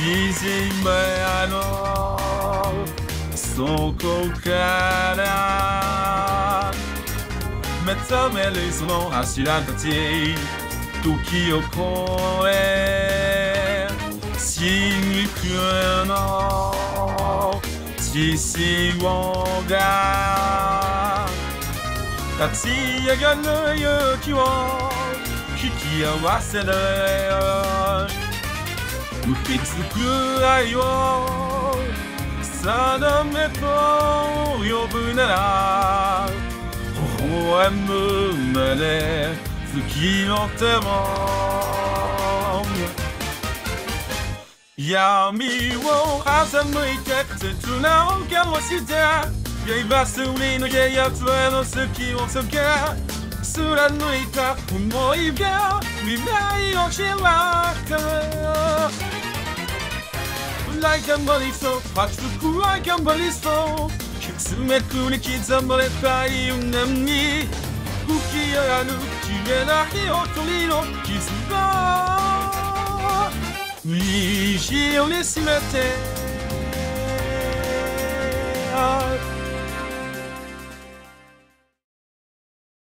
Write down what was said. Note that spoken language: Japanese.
まの底から目覚めるその柱たち時を越え真空の血潮が立ち上がる勇気を引き合わせる受け継ぐ愛を定めと呼ぶなら微笑むまで月の手も闇を欺いて切な音がをして刃すりのけやつへの隙をつけ貫いた思いが未来を開くLike a money so 熱く Like a money so ケツめくり刻まれた夢に吹き上がる消えない鳥の傷が意地をにしめて